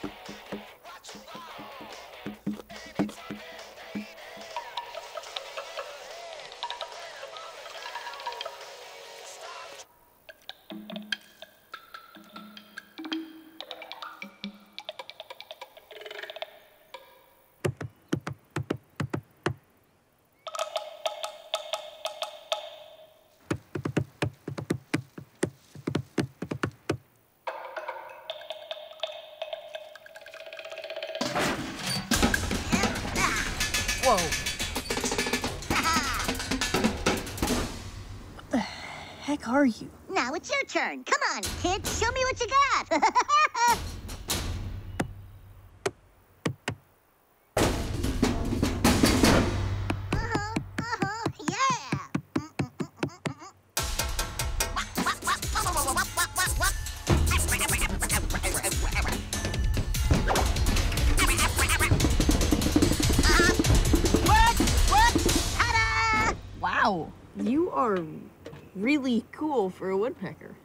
Whoa. What the heck are you? Now it's your turn. Come on, kid. Show me what you got. Wow, you are really cool for a woodpecker.